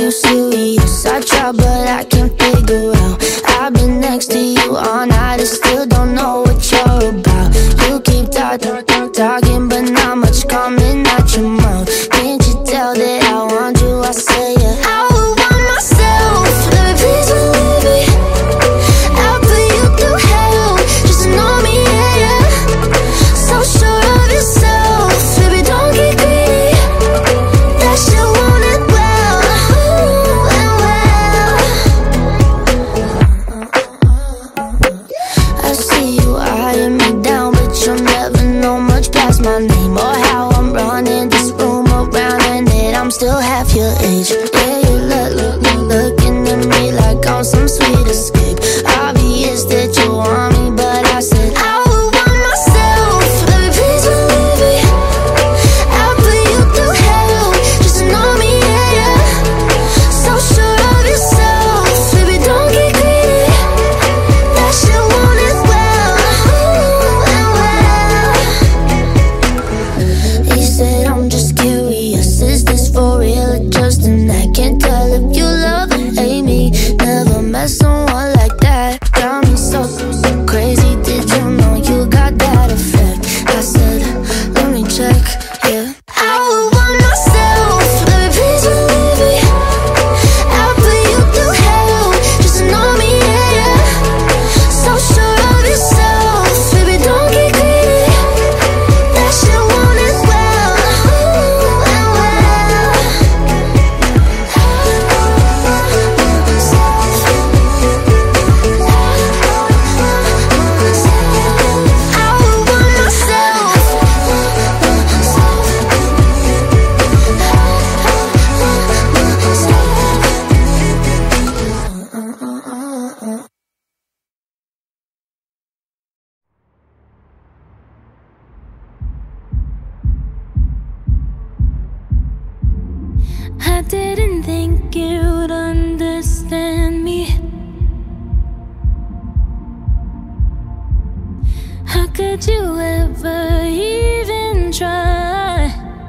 too serious. I try but I can't figure out. I've been next to you all night and still don't know what you're about. You keep talking but not much coming out your mouth. Can't you tell that I want you? I say yeah. I would want myself, baby, please believe me. I'll put you through hell, just to know me, yeah, yeah. So sure of yourself, baby, don't get greedy. That shit want it well, and well. I see you eyeing me down, but you'll never know much past my name or how I'm running this room around, and that I'm still half your age. Yeah, you looking at me like I'm some sweet escape. Obvious that you want me, but I said I would want myself, baby, please believe me. I'll put you through hell, just to know me, yeah, yeah. So sure of yourself, baby, don't get greedy. That shit want it well, and well. He said I'm just curious, is this for real or just an act? Can't tell if you love or hate me. Never met someone like that. Got me so crazy, did you know you got that effect? I said, let me check, yeah. I would want myself, baby, please believe me. I'll put you through hell, just to know me, yeah, yeah. So sure of yourself, baby, don't get greedy. That shit want it well, and well. I would want myself. I didn't think you'd understand me. How could you ever even try?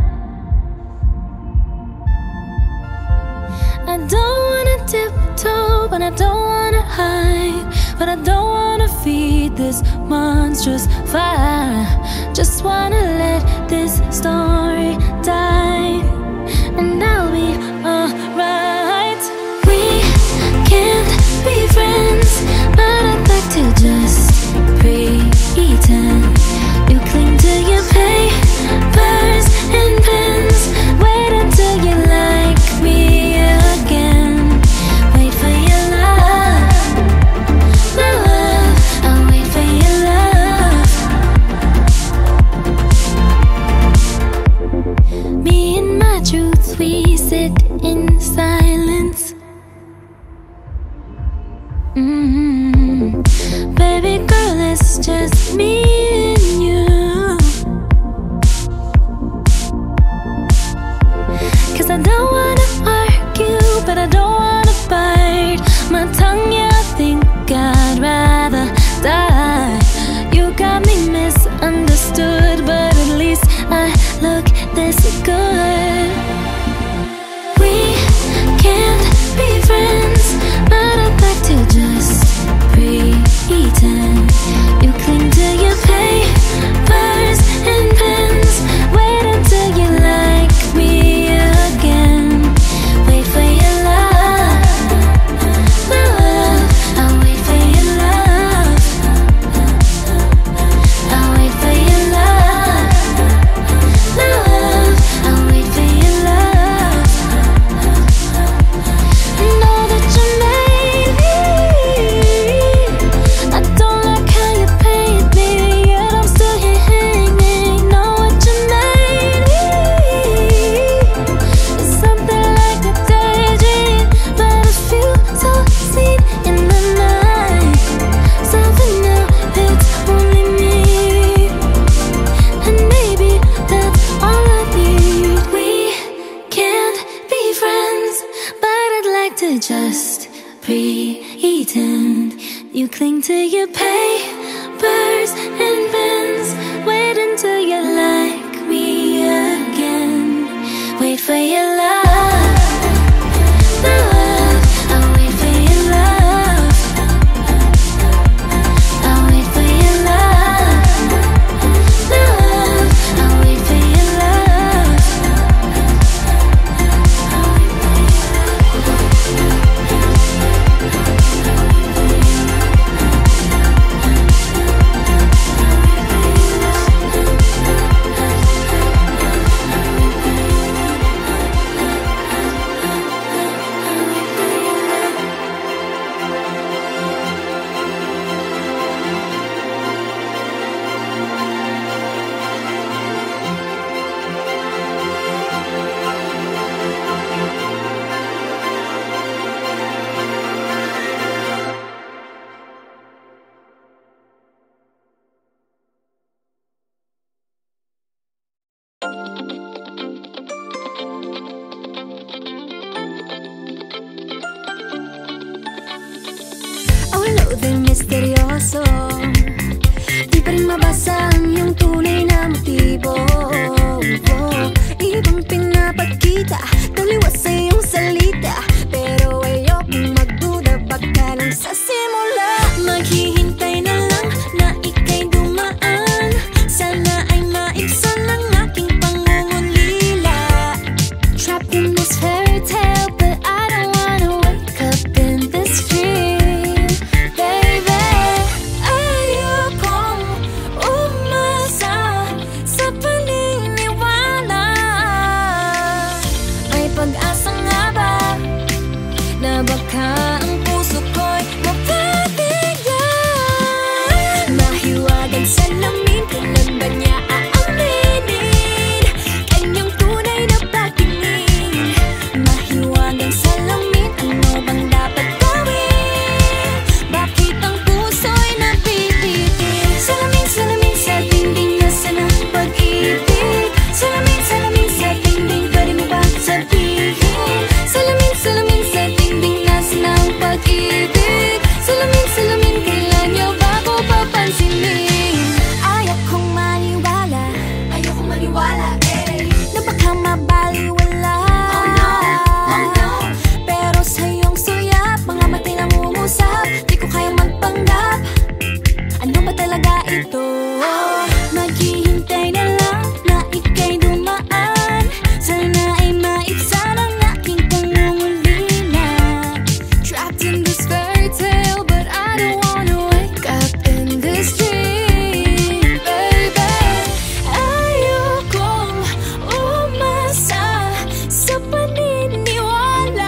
I don't wanna tiptoe, but I don't wanna hide. But I don't wanna feed this monstrous fire. Just wanna let this story die, and I'll be alright. We can't be friends, but I'd like to just pretend. You cling to your papers and pens. Wait until you like me again. Wait for your love, my love. I'll wait for your love. Me and my truth, we sit in silence. Baby girl, it's just me and you. 'Cause I don't wanna argue, but I don't wanna bite my tongue. Yeah, I think I'd rather die. You got me misunderstood, but at least I look this good. We can't be friends, but I'd like to just pretend. You cling to your papers and pens. Wait until you like me again. Wait for your love, my love. I'll wait for your love. I'll wait for your love, my love. I'll wait for your love. Know that you made me. I don't like how you paint me, yet I'm still here hanging. Know what you made me. It's something like a daydream, but it feels so seen in the night. Something now, it's only me, and maybe that's all I need. We can't be friends, but I'd like to just pretend. You cling to your papers and pens. Wait until you like me again. Wait for your love, misteryoso. Di pa rin mabasa ang iyong tunay na motibo. Ibang pinapakita, taliwas sa iyong salita, pero ayokong magduda, baka lang sa simula. Maghihintay na lang na ika'y dumaan, sana ay maibsan ang aking pangungulila. Trapped in this fairy tale, but I don't wanna wake up in this dream, baby. Ayokong umasa sa paniniwala. May pag-asa nga ba na baka ang puso ko'y mapabigyan? Mahiwagang salamin, kailan ba niya aaminin kanyang tunay na pagtingin? Mahiwagang salamin, ano bang dapat gawin? Bakit ang puso'y napipitin? Salamin, salamin sa dingding, nasaan ang pag-ibig? Salamin, salamin sa dingding, pwede mo ba sabihin? Salamin, salamin sa dingding, nasaan ang pag-ibig? Salamin, salamin, kailan niyo ba ko papansinin? Ayokong maniwala, eh, na baka mabaliwala. Oh no, pero sa iyong suya, mga matay namumusap, di ko kayang magpanggap. Ano ba talaga ito? Maghihintay na lang na ika'y dumaan, sana ay maibsan ang aking pangungulila. Trapped in this fairy tale, but I don't wanna wake up in this dream, baby. Ayokong umasa sa paniniwala.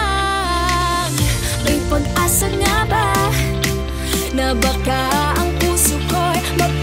May pag-asa nga ba na baka ang puso ko'y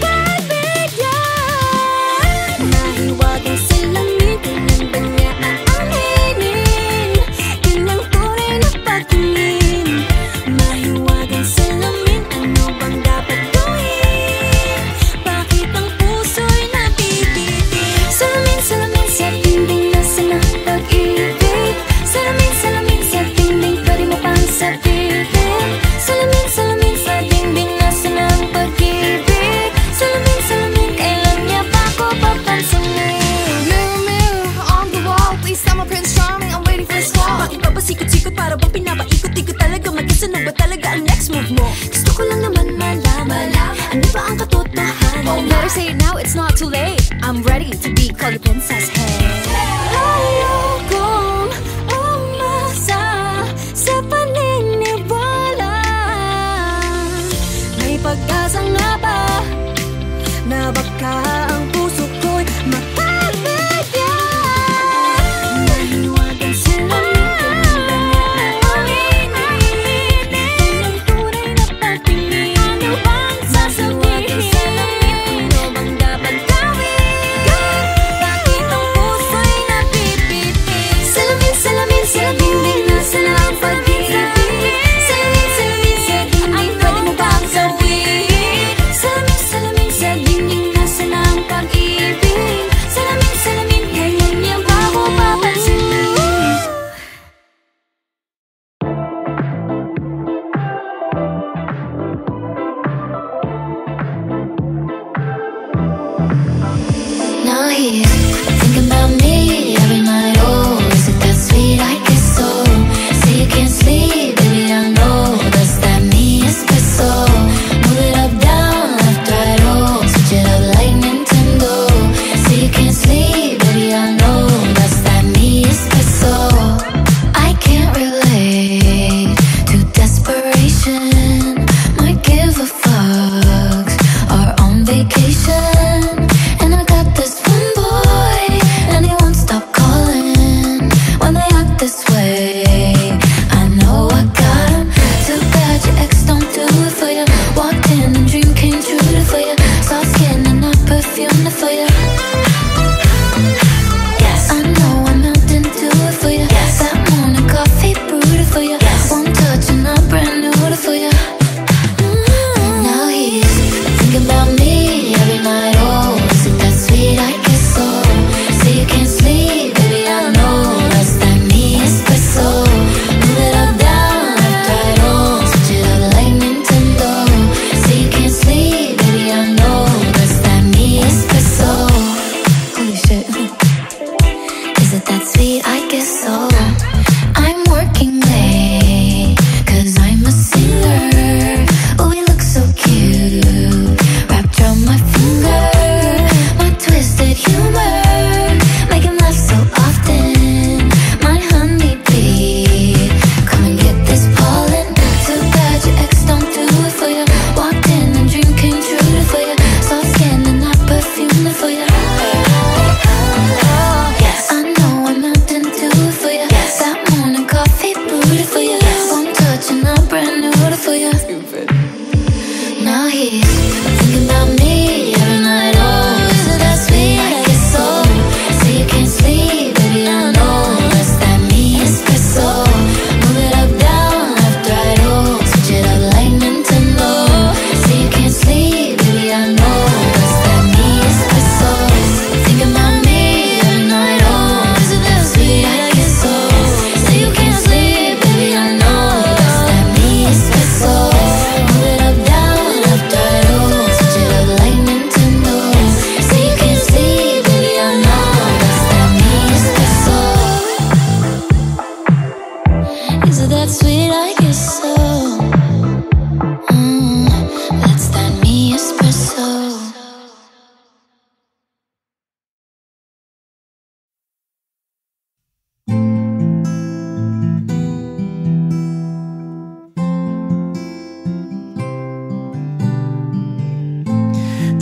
mapabigyan? Mahiwagang salamin, kailan ba niya aaminin kanyang tunay na pagtingin? Mahiwagang salamin, ano bang dapat gawin? Bakit ang puso'y napipitin? Salamin, salamin sa dingding, nasaan ang pag-ibig? Salamin, salamin sa dingding, pwede mo pang sabihin? Salamin, salamin sa dingding, nasaan ang pag-ibig? Salamin, salamin, kailan niya ba ko papansinin? Mirror, mirror on the wall, please tell my Prince Charming I'm waiting for his call. Bakit ba sikot-sikot, para bang pinapaikot-ikot talaga? Mag-isa na ba talaga ang next move mo? Gusto ko lang naman malaman, ano ba ang katotohanan? Oh, better say it now, it's not too late. I'm ready to be called a princess, hey. Ayokong umasa sa paniniwala. May pag-asa nga ba na baka ang puso ko'y mapabigyan? Mahiwagang salamin, kailan ba niya aaminin kanyang tunay na pagtingin? Ano bang sasabihin? Ano bang dapat gawin? Bakit ang puso'y napipitin? Salamin, salamin sa dingding, nasaan ang pag-ibig? Salamin, salamin sa dingding, pwede mo bang sabihin? Salamin, salamin sa dingding, nasaan ang pag-ibig? Salamin, salamin, kailan niya ba ako papansinin? Now here, thinking about me every night. Oh, is it that sweet? I guess so. Say you can't sleep, baby, I know. Does that mean espresso? Move it up, down, left, right, oh. Switch it up like Nintendo. Say you can't sleep, baby, I know. Does that mean espresso? I can't relate to desperation. Might give a fuck. Are on vacation. And I got this one boy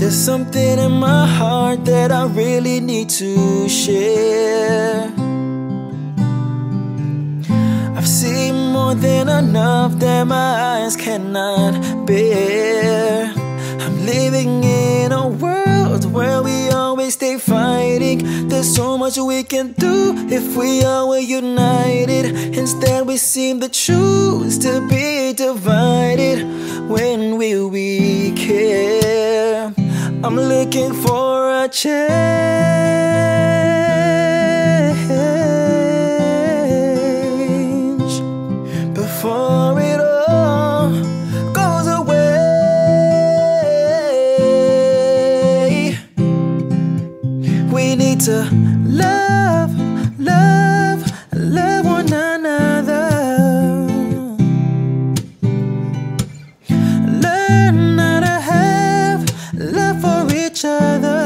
There's something in my heart that I really need to share. I've seen more than enough that my eyes cannot bear. I'm living in a world where we always stay fighting. There's so much we can do if we all were united. Instead we seem to choose to be divided. When will we care? I'm looking for a change before it all goes away. We need to love, love, love one another. Learn how to have love for each other.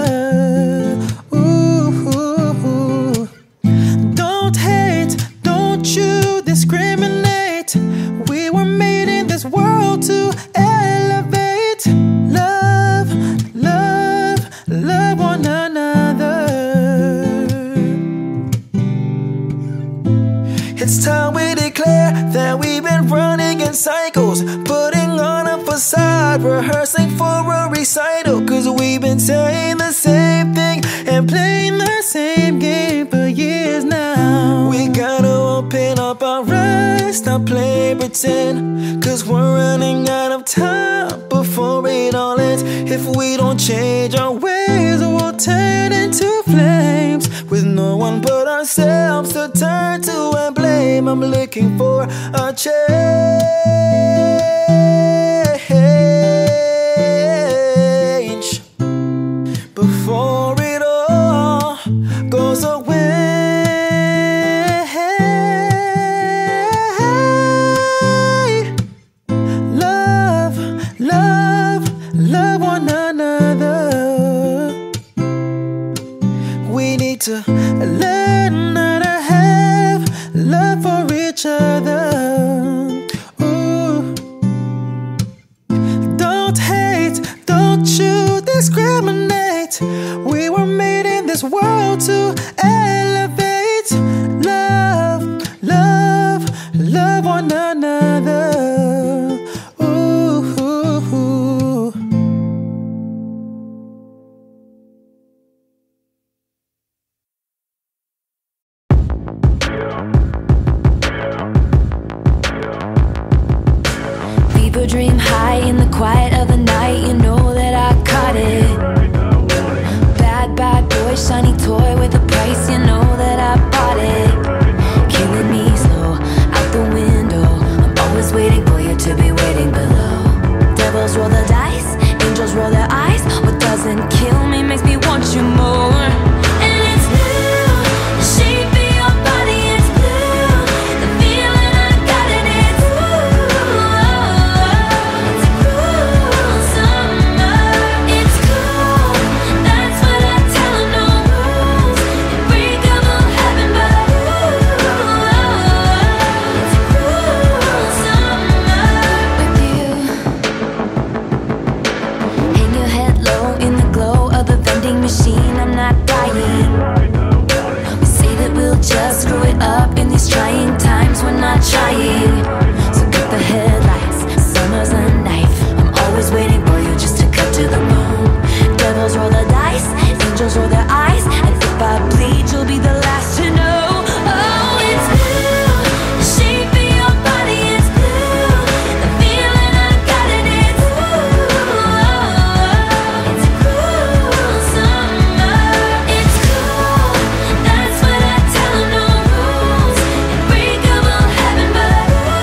Ooh. Don't hate, don't you discriminate. We were made in this world to elevate. Love, love, love one another. It's time we declare that we've been running in cycles, putting on a facade, rehearsing for a recital. Cause we've been saying the same thing and playing the same game for years now. We gotta open up our eyes, stop playing pretend. Cause we're running out of time before it all ends. If we don't change our ways, we'll turn into flames with no one but ourselves to turn to and blame. I'm looking for a change before it all goes away. Love, love, love one another. We need to learn how to have love for each other. Ooh. Don't hate, don't you discriminate. We were made in this world to elevate. Love, love, love one another. Ooh. People dream high in the quiet of the night. You know that I caught it. Bad, bad boy, shiny toy with a price. You know that I bought it. Killing me slow, out the window. I'm always waiting for you to be waiting below. Devils roll the dice, angels roll their eyes. What doesn't kill me makes me want you more. And it's blue, the shape of your body is blue. The feeling I got in it, it's a cruel summer. It's cool, that's what I tell 'em, no rules. Unbreakable heaven, but it's a cruel summer with you. Hang your head low in the glow of the vending machine. I'm not dying. We say that we'll just screw it up in these trying times. We're not trying. So cut the headlights. Summer's a knife. I'm always waiting for you just to cut to the bone. Devils roll the dice, angels roll their eyes. And if I bleed, you'll be the last to know. Oh, it's blue. The shape of your body is blue. The feeling I got in it, it's a cruel summer. It's cool, that's what I tell 'em, no rules. Unbreakable heaven, but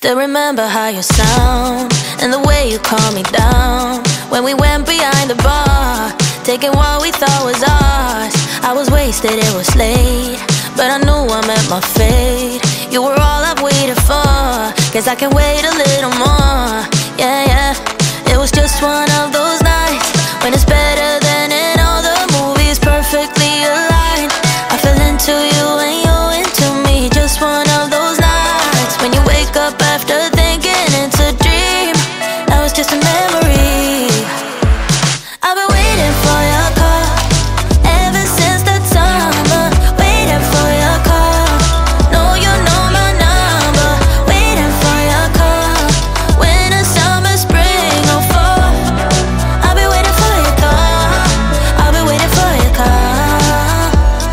Still remember how you sound and the way you calm me down when we went behind the bar, taking what we thought was ours. I was wasted, it was late, but I knew I met my fate. You were all I've waited for, guess I can wait a little more. Yeah, yeah. It was just one of those nights when it's better than in all the movies, perfectly aligned. I fell into you and you into me. Just one of those nights when you wake up after thinking it's a dream. Now it's just a memory. I've been waiting for your call ever since that summer. Waiting for your call. No, you know my number. Waiting for your call. Winter, summer, spring, or fall. I'll be waiting for your call. I'll be waiting for your call.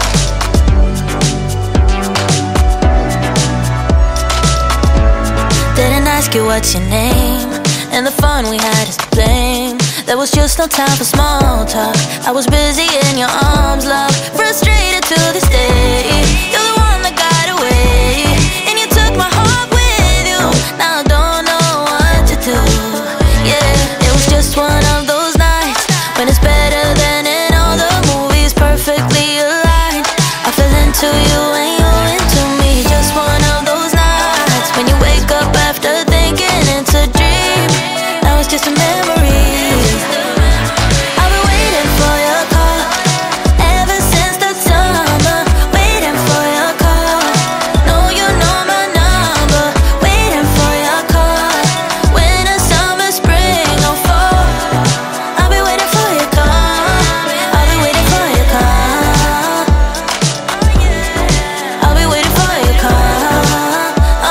Didn't ask you what's your name, and the fun we had is to blame. There was just no time for small talk. I was busy in your arms, love. Frustrated to this day. You're the one that got away, and you took my heart with you. Now I don't know what to do. Yeah, it was just one of those nights when it's better than in all the movies, perfectly aligned. I fell into you and you into me. Just one of those nights when you wake up after thinking it's a dream. Now it's just a memory. I've been waiting for your call ever since that summer. Waiting for your call. No, you know my number. Waiting for your call. Winter, summer, spring, or fall. I'll be waiting for your call. I'll be waiting for your call. I'll be waiting for your call.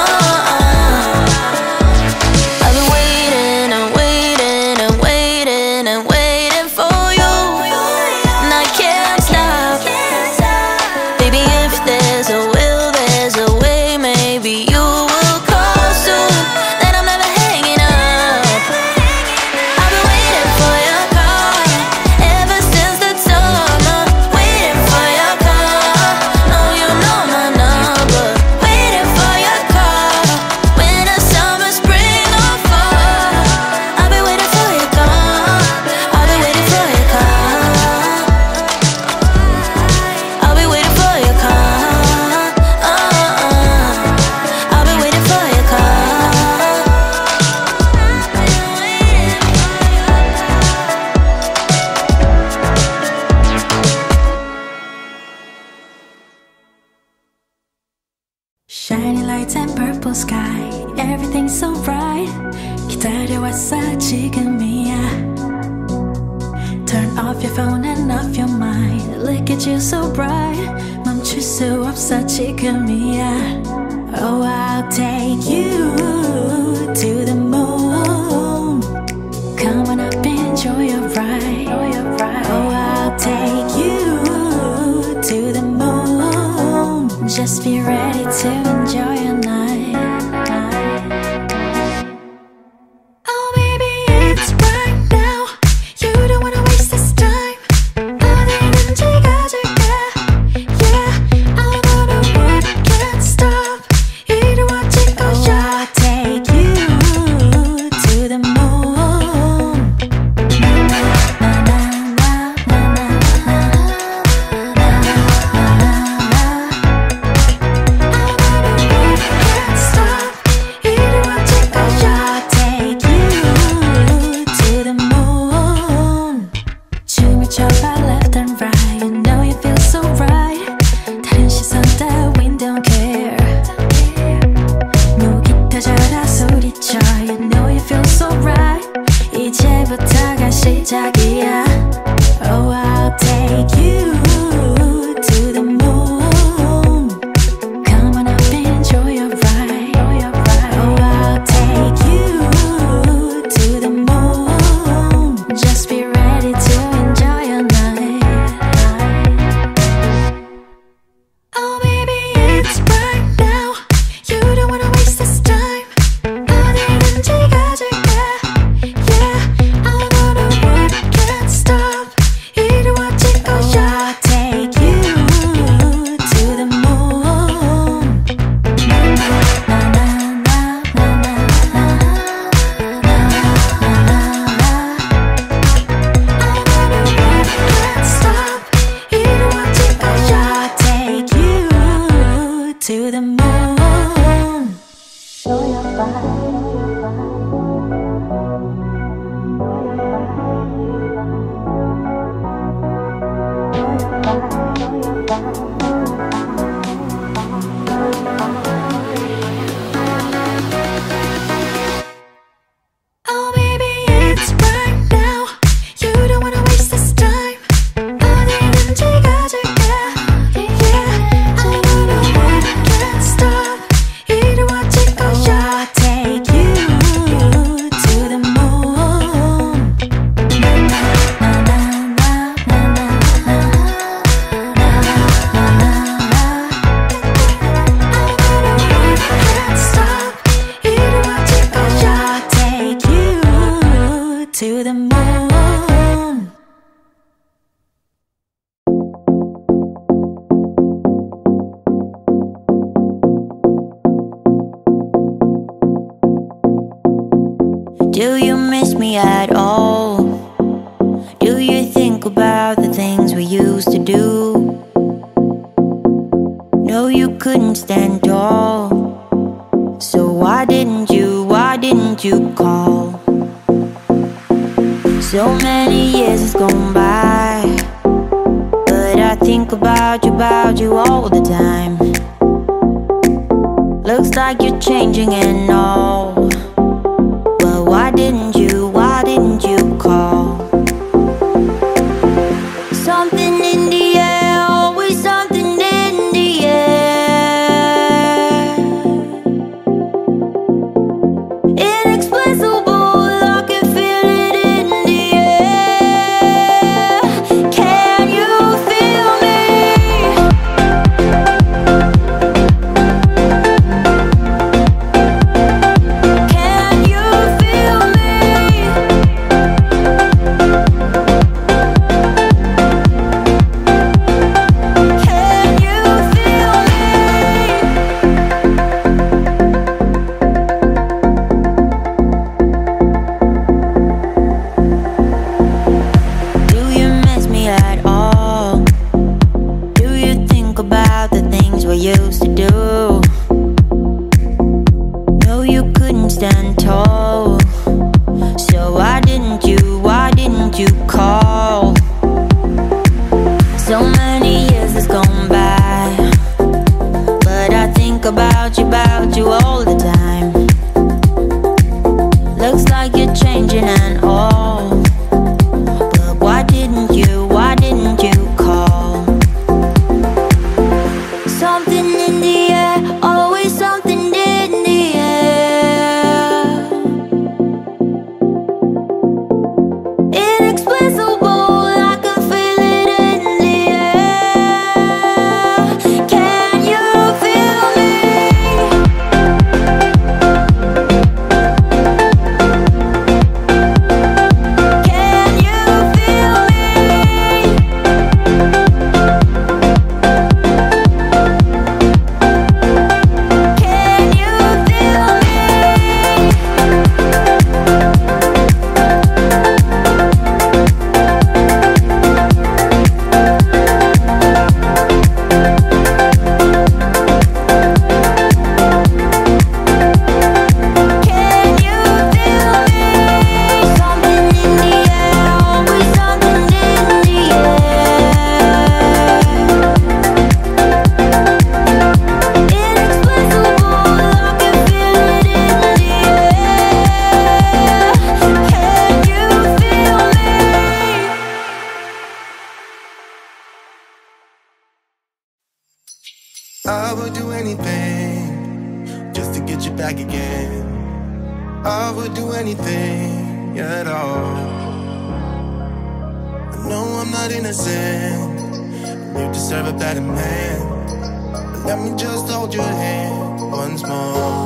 I've been waiting and waiting and waiting and waiting for you, and I can't stop. Baby, if there's a will, there's a way. Maybe you will call soon, then I'm never hanging up. I've been waiting for your call ever since that summer. Waiting for your call. No, you know my number. Waiting for your call. Winter, summer, spring, or fall. I'll be waiting for your call. I'll be waiting for your call. I'll be waiting for your call. I'll be waiting for your call. Shiny lights and purple sky, everything's so bright. 기다려왔어 지금이야. Turn off your phone and off your mind. Look at you so bright. 멈출 수 없어 지금이야. Oh, I'll take you to the moon. Come on up, enjoy your ride. Oh, I'll take you to the moon. Just be ready to enjoy your night. Oh, baby, it's right now. You don't wanna waste this time. 어디든지 가줄게. Yeah, I'm on a road, can't stop. 이루어질 거야. Oh, I'll take you Do you miss me at all? Do you think about the things we used to do? No, you couldn't stand tall. So why didn't you call? So many years has gone by, but I think about you all the time. Looks like you're changing and all. Why didn't you call? Something in the air, always something in the air. Inexplicable, I can feel it in the air. Can you feel me? Can you feel me? Used to do. No, you couldn't stand tall. So why didn't you call? So many years has gone by, but I think about you all the time. Looks like you're changing and all. But why didn't you call? Something in the air, always something in the air. Inexplicable, I can feel it in the air. Can you feel me? Can you feel me? I would do anything just to get you back again. I would do anything at all. I know I'm not innocent, you deserve a better man. But let me just hold your hand once more.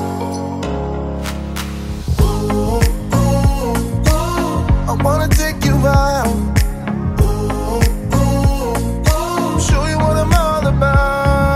Ooh, ooh, ooh, I wanna take you out. Ooh, ooh, ooh, show you what I'm all about.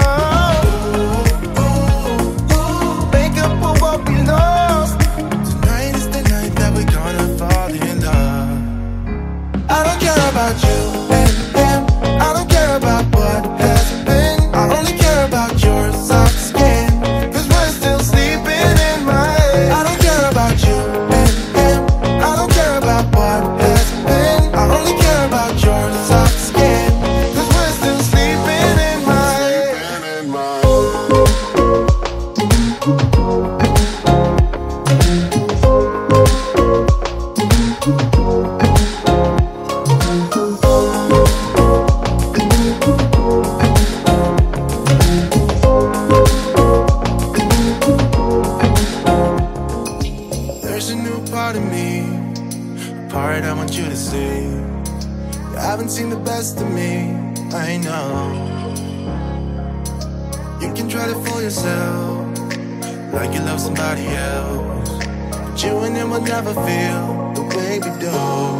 I don't care about you and him. I don't care about what has been. I only care about your soft skin, 'cause we're still sleeping in my head. I don't care about you and him. I don't care about what has been. I only I know. You can try to fool yourself like you love somebody else, but you and him will never feel the way we do.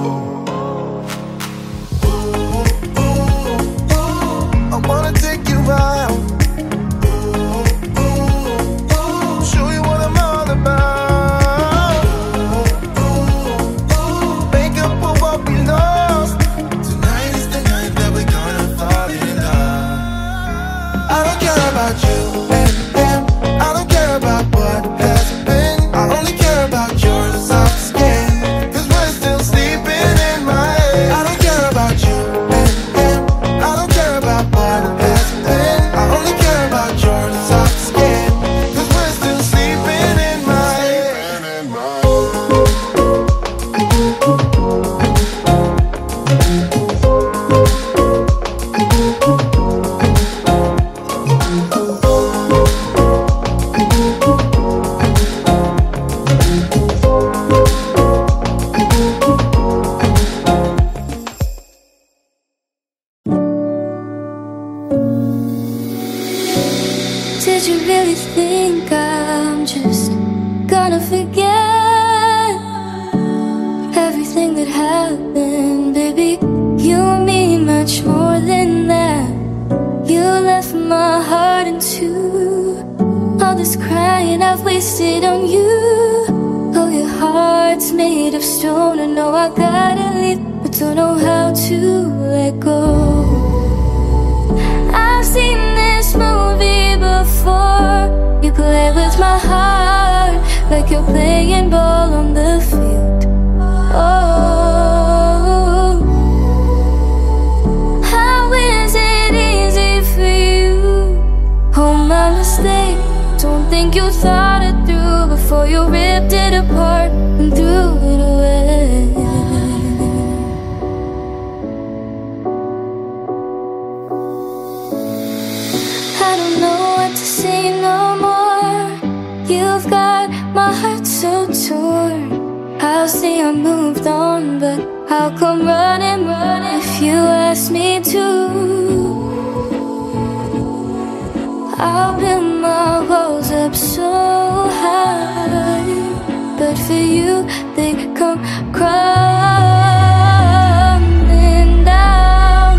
Ooh, ooh, ooh, I wanna take you out. Ooh, ooh, ooh, show you what I'm all about. Ooh, ooh, ooh, make up for what we lost. Tonight is the night that we're gonna fall in love. I don't care about you and him, I don't care about what has been. I only care about your soft skin, 'cause we're still sleeping in my head. I don't care about you and him, I don't care about what has been. I only care about your soft skin, 'cause we're still sleeping in my head. Did you really think I'm just gonna forget everything that happened? Baby, you mean much more than that. You left my heart in two. All this crying I've wasted on you. Oh, your heart's made of stone. I know I gotta leave, but don't know how to let go. I've seen this movie before. You play with my heart like you're playing ball on the field. Oh, how is it easy for you? Oh, my mistake. Don't think you thought it through before you ripped it apart and threw it away. I don't know what to say no more. You've got my heart so torn. I'll say I moved on, but I'll come running if you ask me to. I'll build my walls up so high, but for you they come crumbling down.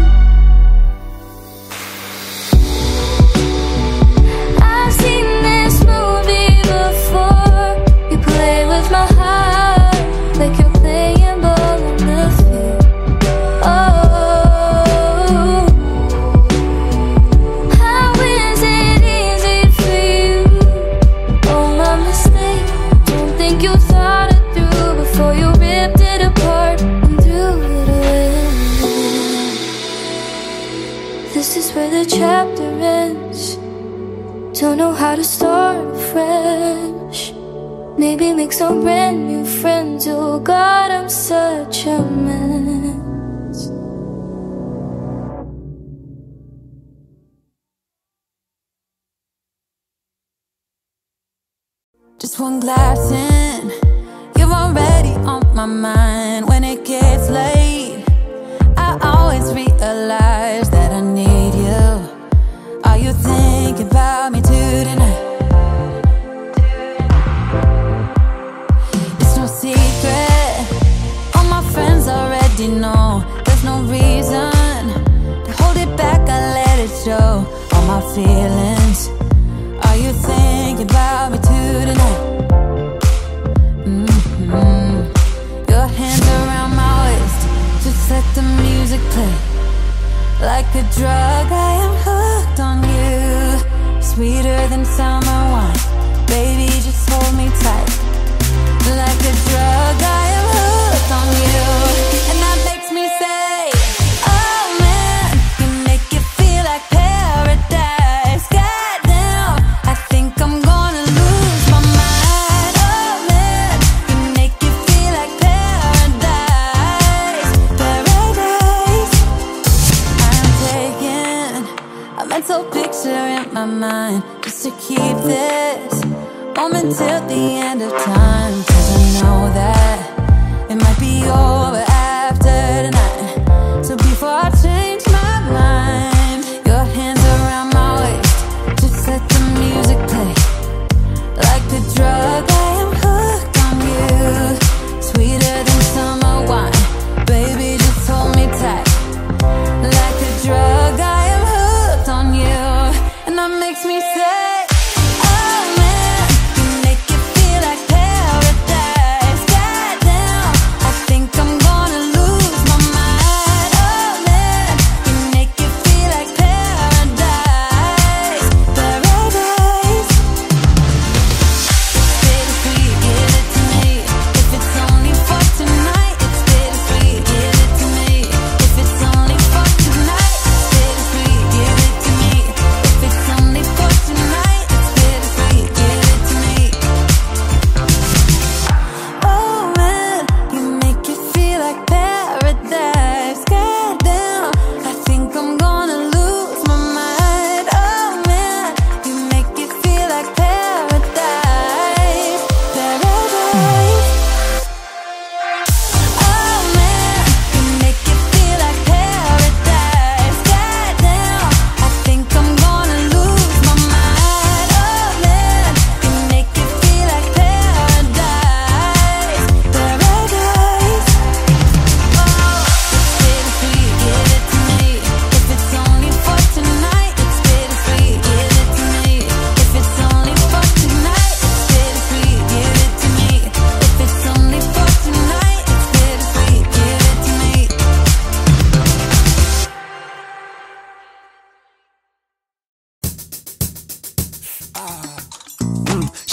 I've seen this movie before. You play with my heart like you're playing ball on the field. Oh, how is it easy for you? Oh, my mistake. Don't think you thought it through before you ripped it apart and threw it away. This is where the chapter ends. Don't know how to start fresh. Maybe make some brand new friends. Oh God, I'm such a mess. Just one glass in, you're already on my mind. When it gets late, I always realize that I need you. Are you thinking about me too tonight? It's no secret, all my friends already know. There's no reason to hold it back, I let it show. All my feelings, are you thinking about me too tonight? Your hands around my waist, just let the music play. Like a drug, I am hooked on you. Sweeter than summer wine, baby, just hold me tight. Like a drug, I am hooked on you. And that makes me say, oh man, you make it feel like paradise. Goddamn, I think I'm gonna lose my mind. Oh man, you make it feel like paradise. Paradise. I'm taking a mental picture in my mind, just to keep this moment till the end of time. 'Cause I know that it might be over after tonight. So before I change my mind,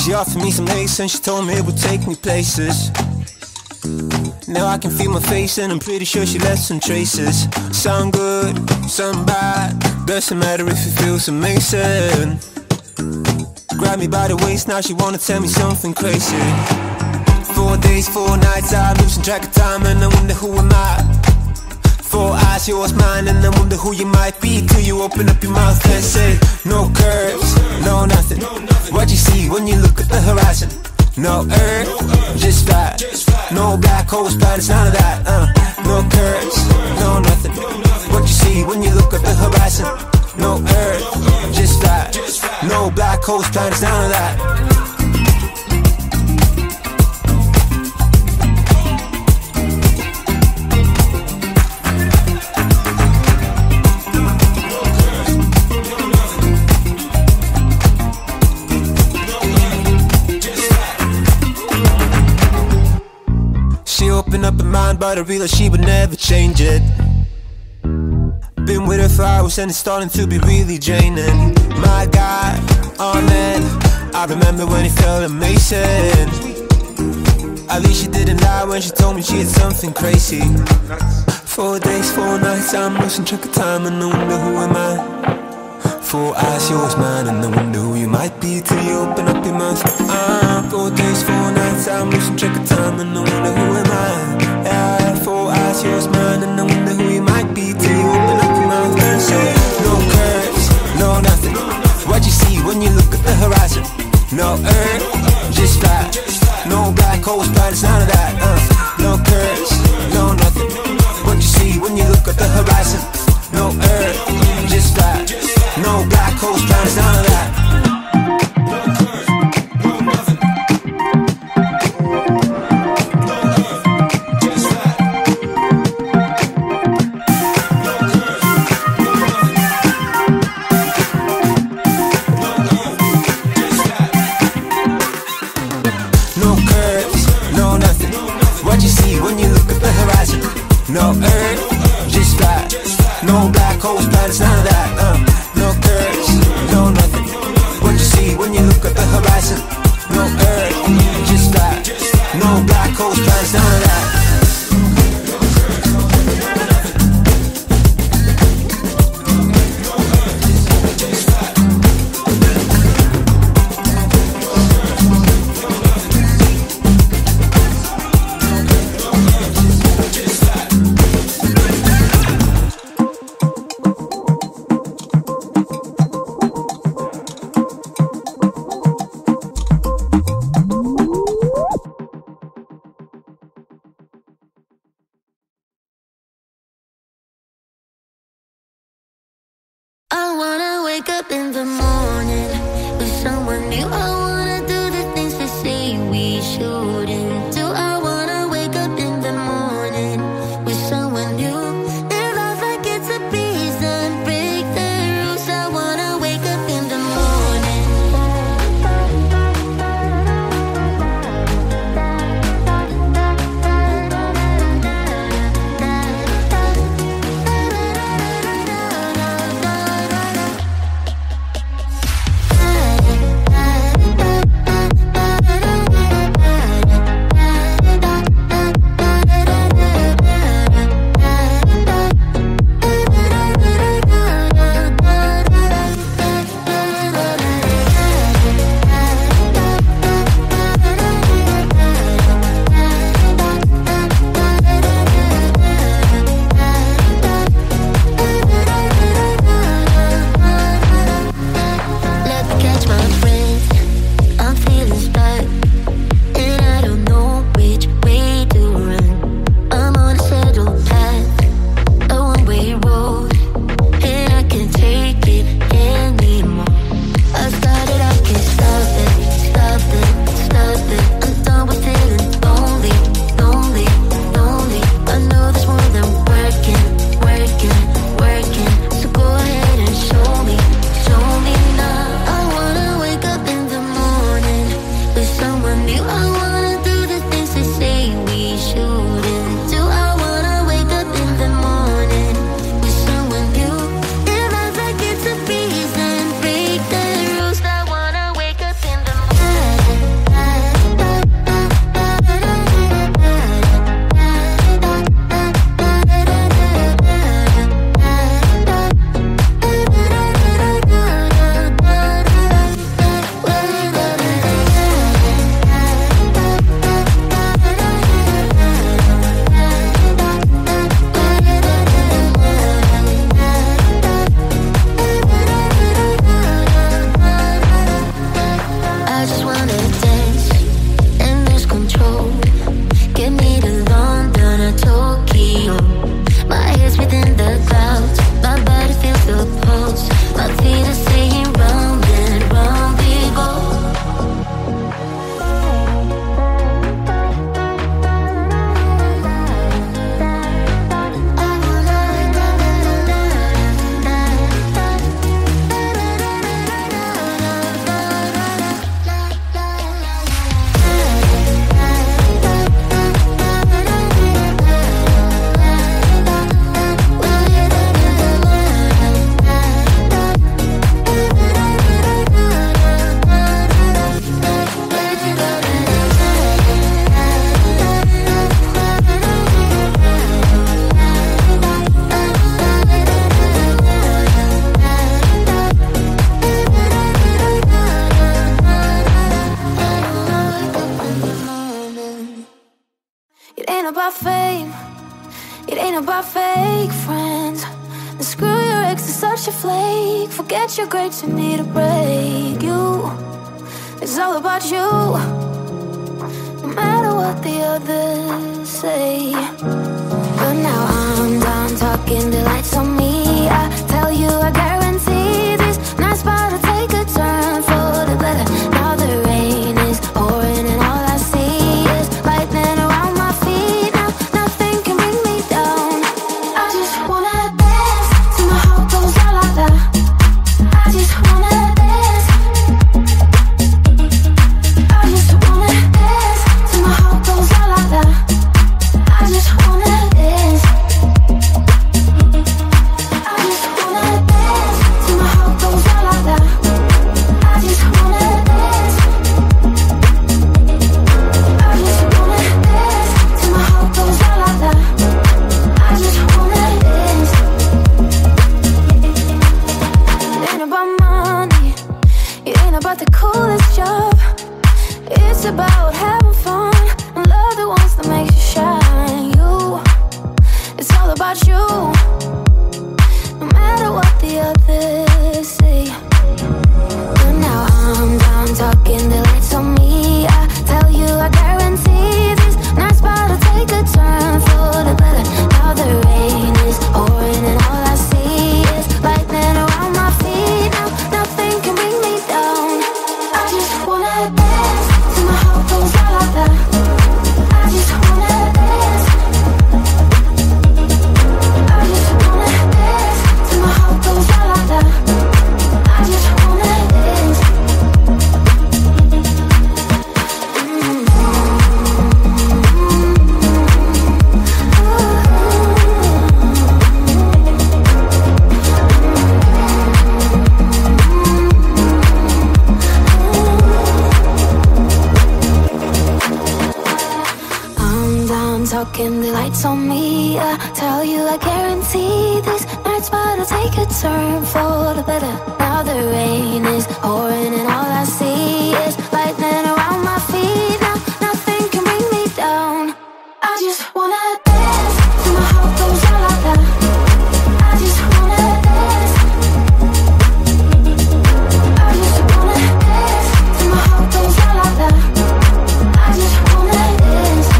She offered me some lace and she told me it would take me places. Now I can feel my face and I'm pretty sure she left some traces. Some good, some bad, doesn't matter if it feels amazing. Grab me by the waist, now she wanna tell me something crazy. 4 days, 4 nights, I'm losing track of time and I wonder who am I. 4 eyes, yours, mine, and I wonder who you might be till you open up your mouth and say, no curves, no nothing. What you see when you look at the horizon? No earth, just flat. No black holes, planets, none of that. No curves, no nothing. What you see when you look at the horizon? No earth, just flat. No black holes, planets, none of that. Open up her mind, but I realized she would never change it. Been with her for hours and it's starting to be really draining. My God, oh man, I remember when it felt amazing. At least she didn't lie when she told me she had something crazy. 4 days, 4 nights, I'm losing track of time and I wonder who am I. 4 eyes, yours, mine, and I wonder who you might be till you open up your mouth. 4 days, 4 nights, I'm losing track of time and I wonder who am I. Yeah, 4 eyes, yours, mine, and I wonder who you might be till you open up your mouth and say, no curves, no nothing. What you see when you look at the horizon? No earth, just flat. No black holes, planets, none of that. No curves, no nothing. What you see when you look at the horizon? No earth, just flat. No black holes, planets, none of that. No curves, no nothing. What you see when you look at the horizon? No earth, just flat. No black holes, planets, none of that. No curves, no nothing. What you see when you look at the horizon? No earth, just flat. No black holes, planets, none of that. I wanna wake up in the morning with someone new. I wanna do the things they say we shouldn't do. I wanna wake up in the morning with someone new. Live life like it's a prison, break the rules. I wanna wake up in the morning. about fame, it ain't about fake friends. And screw your ex, is such a flake. Forget your grades, you need a break. You, it's all about you, no matter what the others say. But now I'm done talking, the lights on me. I tell you, I guarantee this night's about to take a turn for the better. Now the rain is pouring and all I see is lightning around my feet. Now nothing can bring me down. I just wanna dance till my heart goes la la la. I just wanna dance. I just wanna dance till my heart goes la la la. I just wanna dance. I just wanna dance till my heart goes la la la. I just wanna dance. I just wanna dance till my heart goes la la la. I just wanna dance. It ain't about money, it ain't about the coolest job. It's about having fun and love the ones that makes you shine. You, it's all about you, no matter what the others say. But now I'm done talking, the lights on me. I tell you, I guarantee this night's about to take a turn for the better. Now the rain is pouring and all I see is lightning around my feet. Now nothing can bring me down. I just wanna dance till my heart goes la la la. I just wanna dance. I just wanna dance till my heart goes la la la. I just wanna dance. I'm done talking, the lights on me. I tell you, I guarantee this night's about to take a turn for the better. Now the rain is pouring and all I see is lightning around my feet. Now nothing can bring me down. I just wanna dance till my heart goes la la la. I just wanna dance. I just wanna dance till my heart goes la la la. I just wanna dance.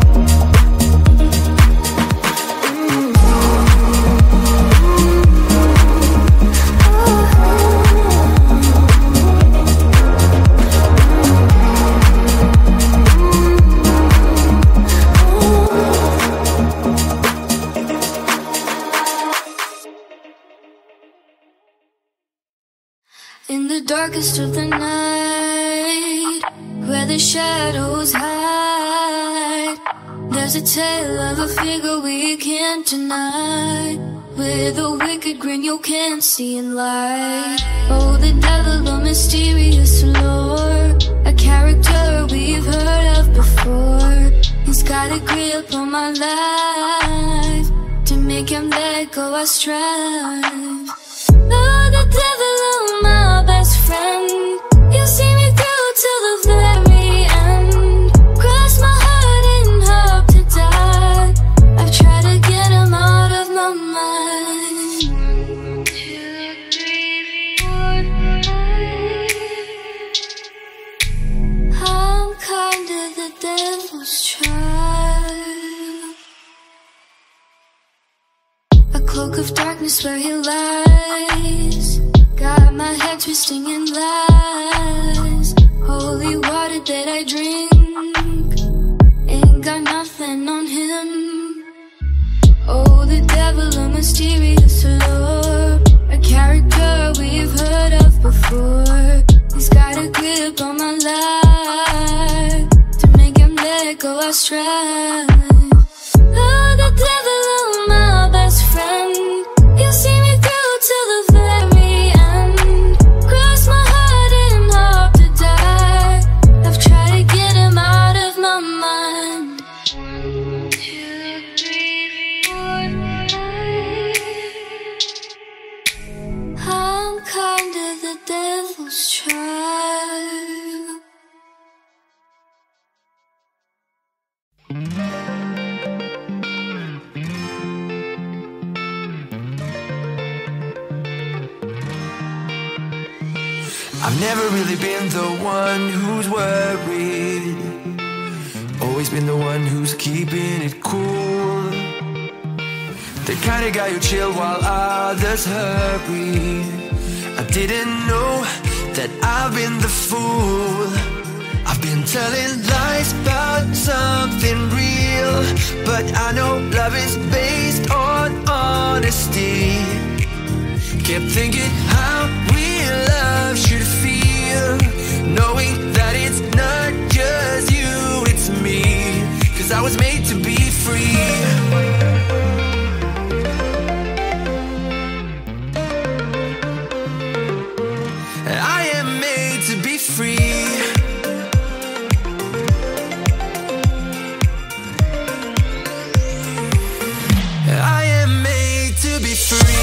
In the darkest of the night, where the shadows hide, there's a tale of a figure we can't deny, with a wicked grin you can't see in light. Oh, the devil, a mysterious lore, a character we've heard of before. He's got a grip on my life, to make him let go I strive. Oh, the devil, oh my best friend, you see me through till the very end. Cross my heart and hope to die. I've tried to get him out of my mind. 1, 2, 3, 4, 5. I'm kinda the devil's child. A cloak of darkness where he lies, got my head twisting in lies. Holy water that I drink, ain't got nothing on him. Oh, the devil, a mysterious lure, a character we've heard of before. He's got a grip on my life, to make him let go I strive. Oh, the devil, oh my best friend, you see me through till the very end. Cross my heart and hope to die. I've tried to get him out of my mind. 1, 2, 3, 4, 5. I'm kinda the devil's child. I've never really been the one who's worried, always been the one who's keeping it cool. The kind of guy who chill while others hurry. I didn't know that I've been the fool. I've been telling lies about something real, but I know love is based on honesty. Kept thinking how real love should feel, knowing that it's not just you, it's me. 'Cause I was made to be free. I am made to be free. I am made to be free.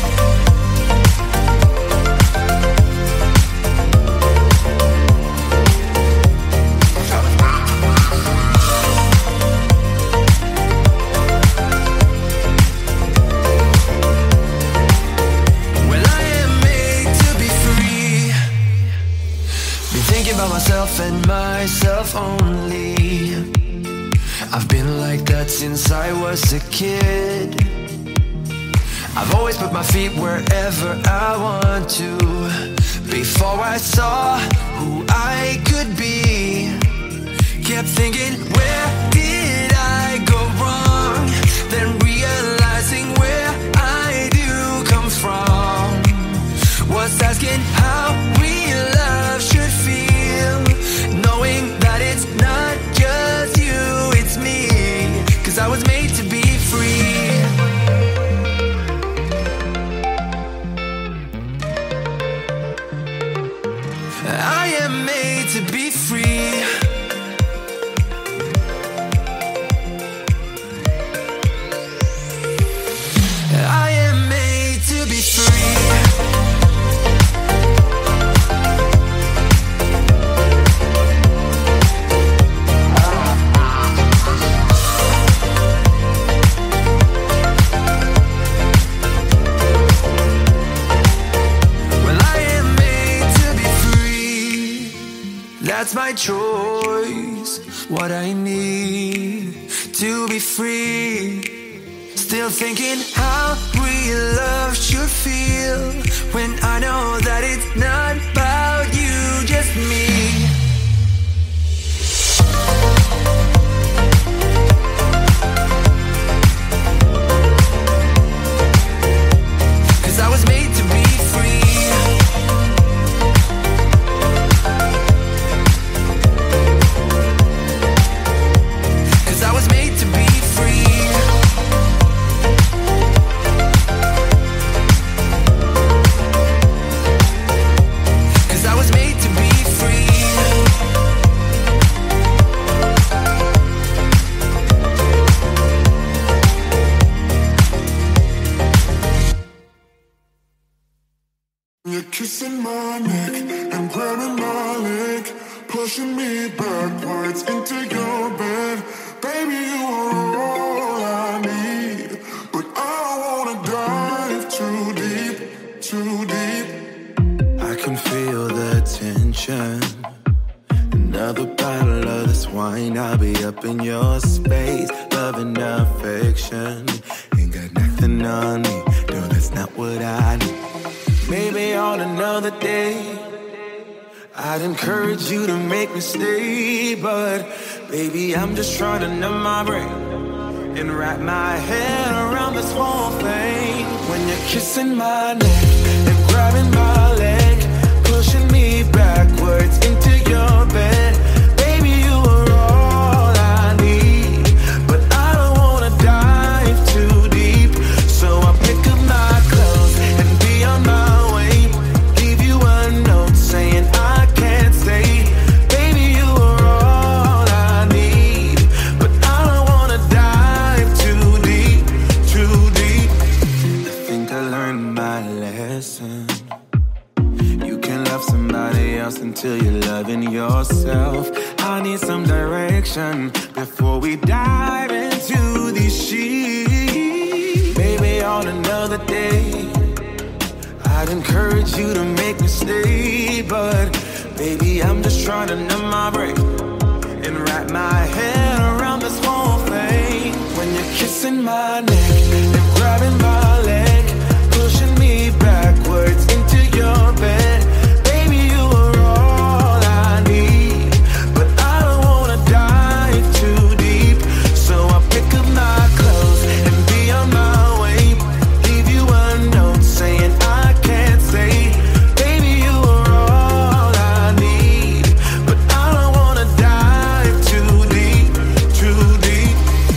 About myself and myself only. I've been like that since I was a kid. I've always put my feet wherever I want to. Before I saw who I could be, kept thinking, where did I go wrong? Then realizing where I do come from, was asking how real love should feel, knowing that it's not just you, it's me. 'Cause I was made to be free. I am made to be free. I am made to be free. That's my choice, what I need to be free. Still thinking how real love should feel, when I know that it's not about you, just me. Cause I was made to be free. I was made to be free. Cause I was made to be free. You're kissing my neck and grabbing my leg, pushing me backwards into your bed. Baby, you are all I need, but I don't wanna dive too deep, too deep. I can feel the tension. Another bottle of this wine, I'll be up in your space. Love and affection, ain't got nothing on me. No, that's not what I need. Maybe on another day I'd encourage you to make me stay, but baby, I'm just trying to numb my brain and wrap my head around this whole thing. When you're kissing my neck and grabbing my leg, pushing me backwards into your bed. Baby, you are all I need, but I don't wanna dive too deep. So I pick up my clothes and be on my way. Leave you a note saying I can't stay. Baby, you are all I need, but I don't wanna dive too deep, too deep. I think I learned my lesson. You can love somebody else until you're loving yourself. I need some direction before we dive into these sheets. Maybe on another day I'd encourage you to make me stay, but baby, I'm just trying to numb my brain and wrap my head around this whole thing. When you're kissing my neck and grabbing my leg, pushing me backwards into your bed, baby, you are all I need. But I don't wanna dive too deep, so I pick up my clothes and be on my way. Leave you a note saying I can't say, baby, you are all I need. But I don't wanna dive too deep, too deep.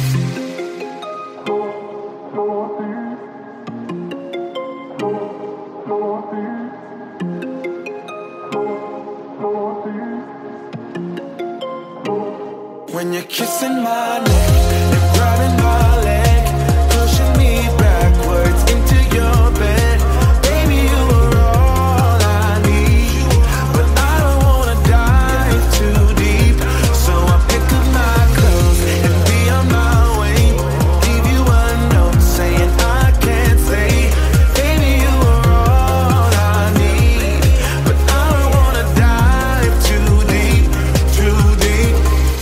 When you're kissing my neck and grabbing my leg, pushing me backwards into your bed, baby, you are all I need. But I don't wanna dive too deep, so I pick up my clothes and be on my way. Leave you a note saying I can't say, baby, you are all I need. But I don't wanna dive too deep, too deep.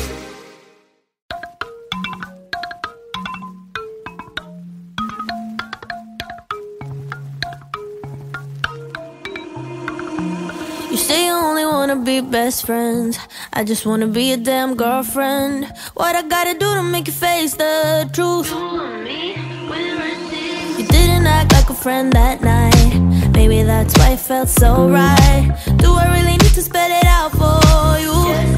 You say you only wanna be best friends. I just wanna be a damn girlfriend. What I gotta do to make you face the truth? You didn't act like a friend that night. Maybe that's why it felt so right. Do I really need to spell it out for you?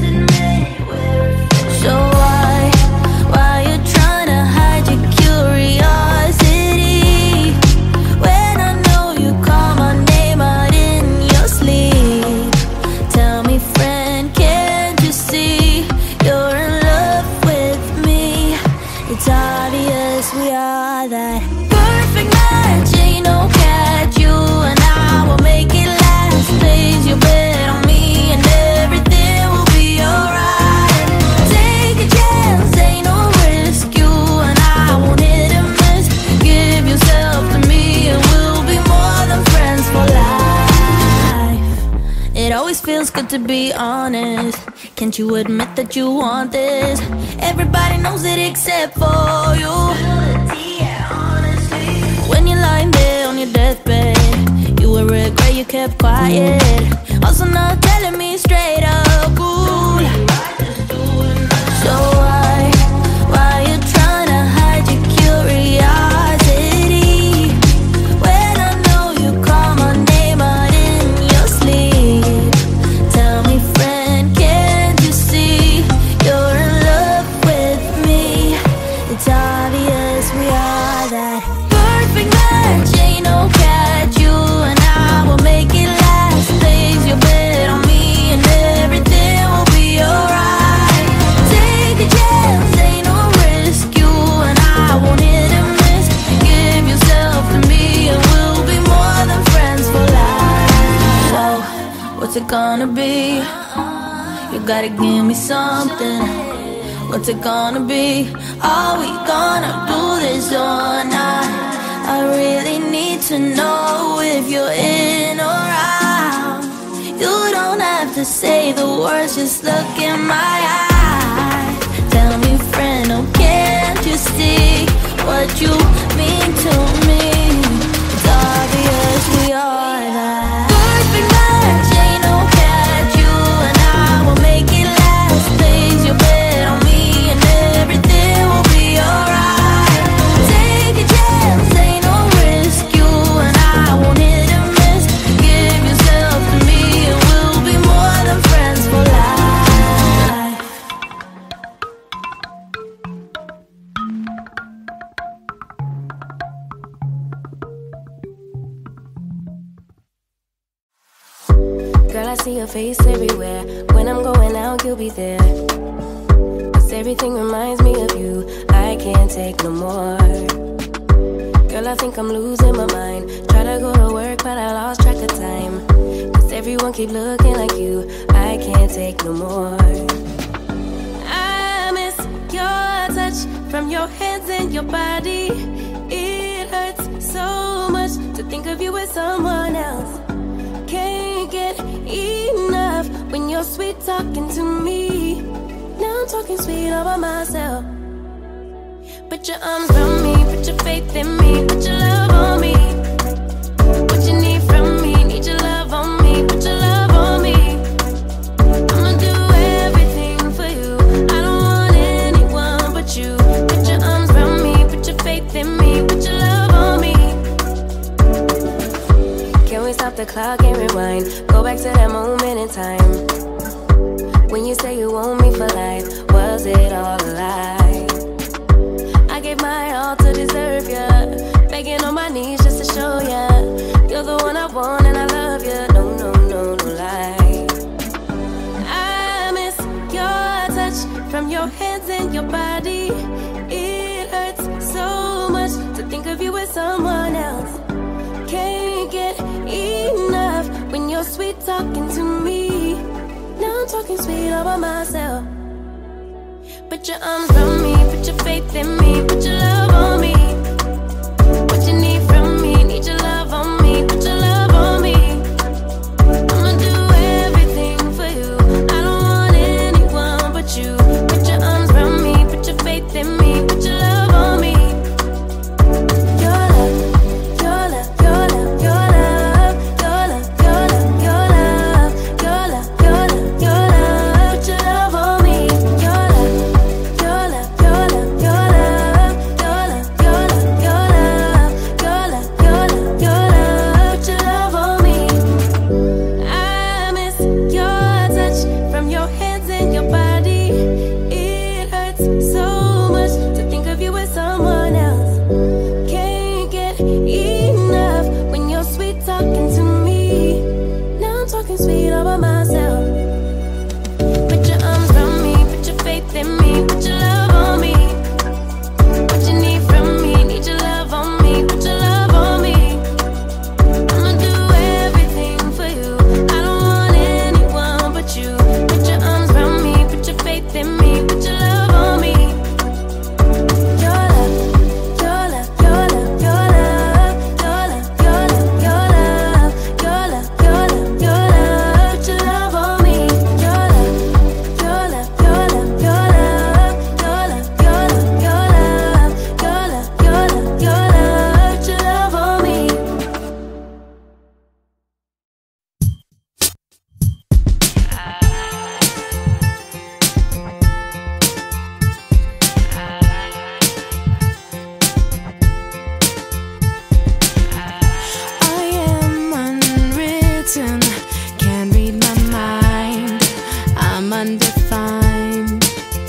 So why you trying to hide your curiosity when I know you call my name out in your sleep? Tell me, friend, can't you see you're in love with me? It's obvious we are that perfect match. Ain't no catch, you and I will make it last. Place your bet on me and everything will be alright. Take a chance, ain't no risk, you and I won't hit and miss. Give yourself to me and we'll be more than friends for life. It always feels good to be honest. Can't you admit that you want this? Everybody knows it except for you. When you're lying there on your deathbed, you will regret you kept quiet. Also not telling me straight up, cool. So why you trying to hide your curiosity when I know you call my name out in your sleep? Tell me, friend, can't you see you're in love with me? It's obvious we are that perfect match. Ain't no catch, you and I will make it last. Place your bet on me and everything will be alright. Take a chance, ain't no risk, you and I won't hit and miss. Give yourself to me and we'll be more than friends for life. So, what's it gonna be? You gotta give me something. What's it gonna be? Are we gonna do this or not? I really need to know if you're in or out. You don't have to say the words, just look in my eyes. Tell me, friend, oh, can't you see what you mean to me? It's obvious we are that perfect match. Ain't no catch, you and I will make it last. Place your bet on me and everything will be alright. Take a chance, ain't no risk, you and I won't hit and miss. Give yourself to me and we'll be more than friends for life. Girl, I see your face everywhere. When I'm going out, you'll be there. 'Cause everything reminds me of you. I can't take no more. Girl, I think I'm losing my mind. Try to go to work, but I lost track of time. 'Cause everyone keep looking like you. I can't take no more. I miss your touch from your hands and your body. It hurts so much to think of you with someone else. Can't get enough when you're sweet talking to me. Now I'm talking sweet all by myself. Put your arms around me, put your faith in me, put your love on me. What you need from me, need your love on me, put your love on me. I'ma do everything for you, I don't want anyone but you. Put your arms around me, put your faith in me, put your love on me. Can we stop the clock and rewind? Go back to that moment in time when you say you want me for life. Was it all a lie? I gave my all to deserve ya, begging on my knees just to show ya you're the one I want and I love ya. No, no, no, no lie. I miss your touch from your hands and your body. It hurts so much to think of you with someone else. Can't get enough when you're sweet talking to me. Now I'm talking sweet all by myself. Put your arms around me, put your faith in me, put your love on me. What you need from me, need your love on me, put your love on me. I'ma do everything for you, I don't want anyone but you. Put your arms around me, put your faith in me, put your love on me. Your love, your love, your love, your love, your love, your love, your love, your love, your love, your love. Put your love on me. Your love, your love, your love, your love, your love, your love, your love, your love, your love, your love. Put your love on me. I miss your touch from your hands and your body. It hurts so much to think of you with someone else. Can't get enough when you're sweet talking to me. Now I'm talking sweet all by myself. Put your arms around me, put your faith in me, put your love on me. What you need from me, need your love on me, put your love on me. I'ma do everything for you, I don't want anyone but you. Put your arms around me, put your faith in me, put your love on me. Your love, your love, your love, your love, your love, your love, your love, your love, your love, your love. Put your love on me. Your love, your love, your love, your love, your love, your love, your love, your love, your love, your love. Put your love on me. I am unwritten, can't read my mind. I'm undefined.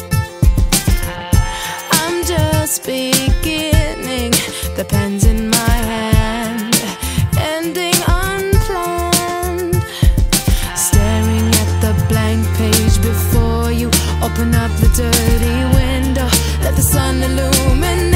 I'm just beginning, the pen's in my hand, ending unplanned. Staring at the blank page before you, open up the dirty window, let the sun illuminate.